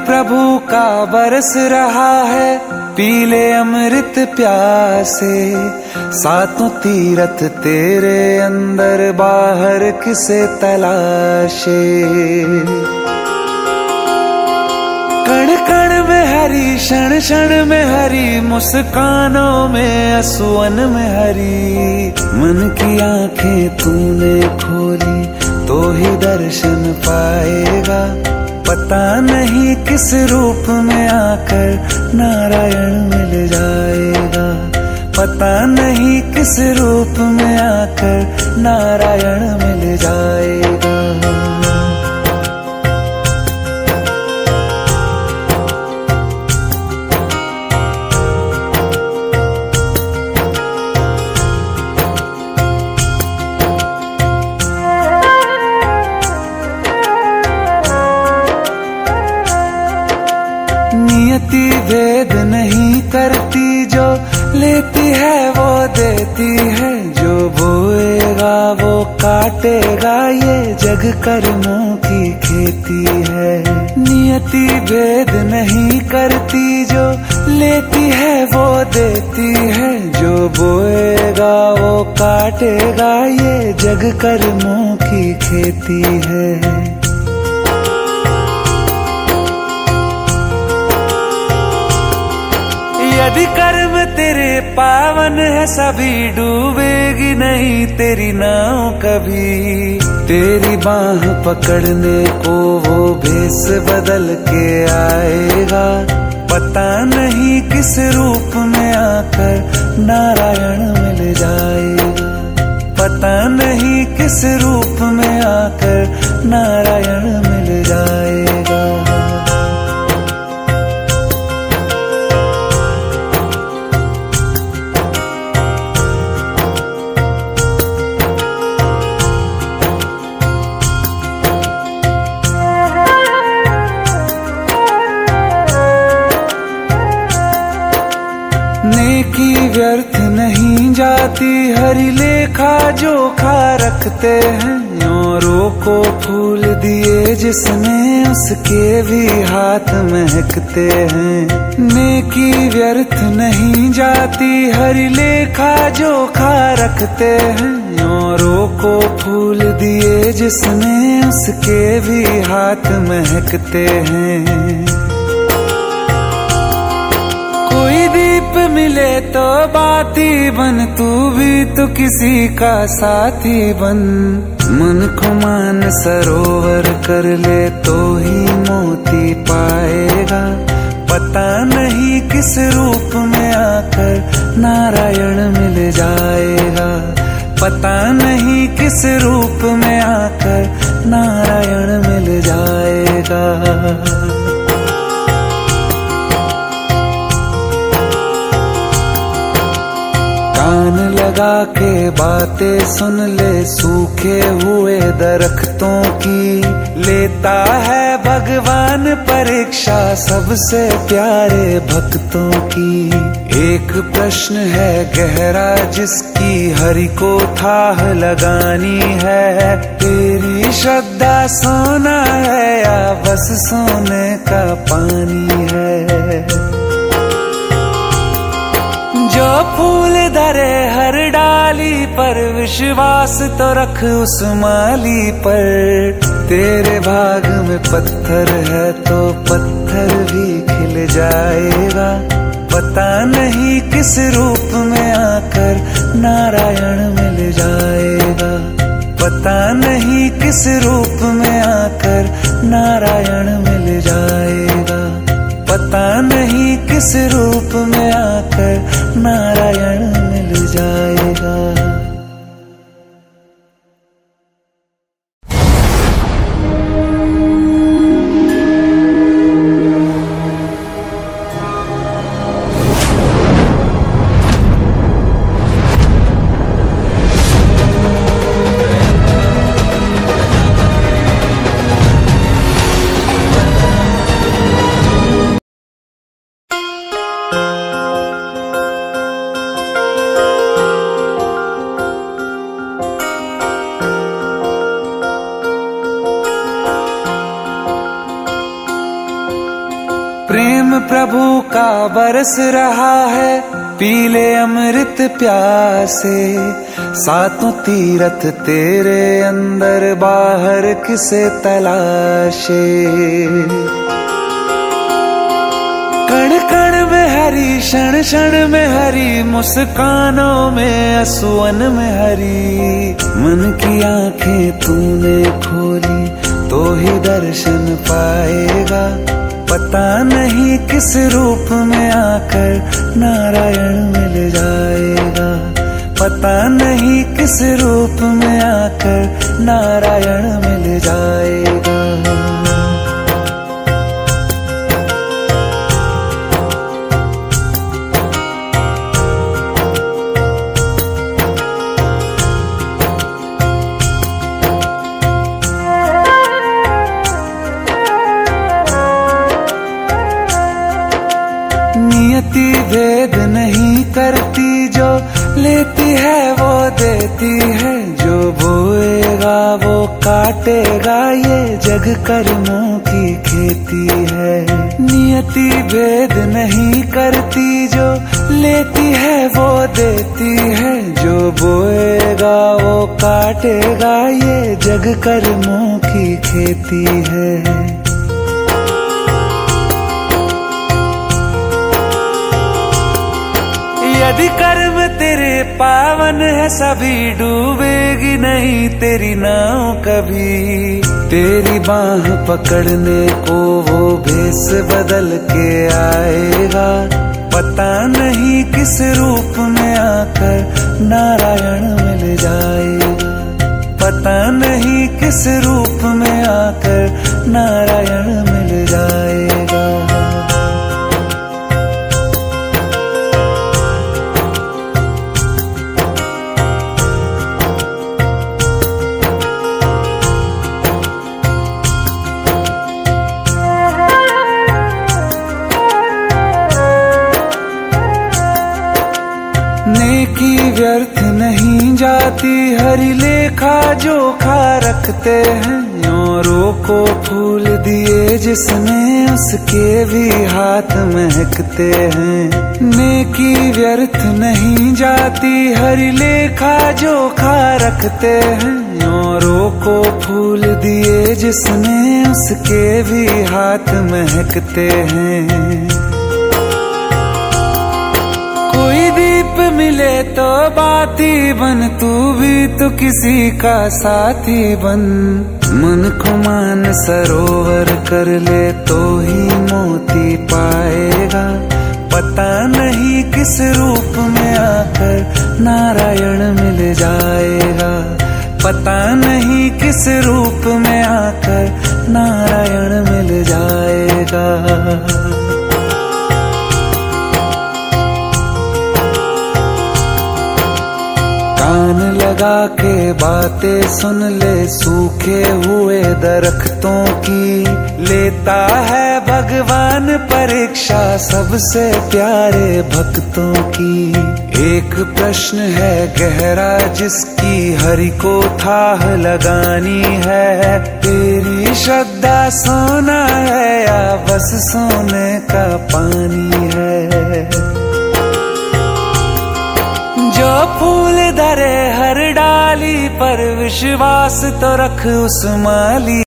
प्रभु का बरस रहा है, पीले अमृत प्यासे। सातों तीरथ तेरे अंदर बाहर किसे तलाशे। कण कण में हरी, क्षण क्षण में हरी, मुस्कानों में असुवन में हरी। मन की आंखें तूने खोली तो ही दर्शन पाएगा। पता नहीं किस रूप में आकर नारायण मिल जाएगा। पता नहीं किस रूप में आकर नारायण मिल जाएगा। नियति भेद नहीं करती, जो लेती है वो देती है। जो बोएगा वो काटेगा, ये जग कर्मों की खेती है। नियति भेद नहीं करती, जो लेती है वो देती है। जो बोएगा वो काटेगा, ये जग कर्मों की खेती है। यदि कर्म तेरे पावन है, सभी डूबेगी नहीं तेरी नाव कभी। तेरी बाह पकड़ने को वो भेष बदल के आएगा। पता नहीं किस रूप में आकर नारायण मिल जाएगा। पता नहीं किस रूप में आकर नारायण मिल जाएगा। नेकी व्यर्थ नहीं जाती, हरि लेखा जोखा रखते हैं। औरों को फूल दिए जिसने, उसके भी हाथ महकते हैं। नेकी व्यर्थ नहीं जाती, हरि लेखा जोखा रखते हैं। औरों को फूल दिए जिसने, उसके भी हाथ महकते हैं। कोई दीप मिले तो बाती बन, तू भी तो किसी का साथी बन। मन को मान सरोवर कर ले तो ही मोती पाएगा। पता नहीं किस रूप में आकर नारायण मिल जाएगा। पता नहीं किस रूप में आकर नारायण मिल जाएगा। कान लगा के बातें सुन ले सूखे हुए दरख्तों की। लेता है भगवान परीक्षा सबसे प्यारे भक्तों की। एक प्रश्न है गहरा जिसकी हरि को थाह लगानी है। तेरी श्रद्धा सोना है या बस सोने का पानी है। जो फूल धरे हर डाली पर, विश्वास तो रख उस माली पर। तेरे भाग में पत्थर है तो पत्थर भी खिल जाएगा। पता नहीं किस रूप में आकर नारायण मिल जाएगा। पता नहीं किस रूप में आकर नारायण मिल जाएगा। पता नहीं किस रूप में आकर नारायण मिल जाएगा। प्रेम प्रभु का बरस रहा है, पीले अमृत प्यासे। सातों तीरथ तेरे अंदर, बाहर किसे तलाशे। कण कण में हरी, क्षण क्षण में हरी, मुस्कानों में असुवन में हरी। मन की आंखें तूने खोली तो ही दर्शन पाएगा। पता नहीं किस रूप में आकर नारायण मिल जाएगा। पता नहीं किस रूप में आकर नारायण मिल जाएगा। नियति भेद नहीं करती, जो लेती है वो देती है। जो बोएगा वो काटेगा, ये जग कर्मों की खेती है। नियति भेद नहीं करती, जो लेती है वो देती है। जो बोएगा वो काटेगा, ये जग कर्मों की खेती है। यदि कर्म तेरे पावन है, सभी डूबेगी नहीं तेरी नाव कभी। तेरी बाह पकड़ने को वो भेष बदल के आएगा। पता नहीं किस रूप में आकर नारायण मिल जाएगा। पता नहीं किस रूप में आकर नारायण मिल जाएगा। नेकी व्यर्थ नहीं जाती, हरि लेखा जोखा रखते हैं। औरों को फूल दिए जिसने, उसके भी हाथ महकते हैं। नेकी व्यर्थ नहीं जाती, हरि लेखा जोखा रखते हैं। औरों को फूल दिए जिसने, उसके भी हाथ महकते हैं। कोई दीप मिले तो बाती बन, तू भी तो किसी का साथी बन। मन को मान सरोवर कर ले तो ही मोती पाएगा। पता नहीं किस रूप में आकर नारायण मिल जाएगा। पता नहीं किस रूप में आकर नारायण मिल जाएगा। कान लगा के बातें सुन ले, सूखे हुए दरख्तों की। लेता है भगवान परीक्षा सबसे प्यारे भक्तों की। एक प्रश्न है गहरा जिसकी हरि को थाह लगानी है। तेरी श्रद्धा सोना है या बस सोने का पानी है। जो फूल धरे हर डाली पर, विश्वास तो रख उस माली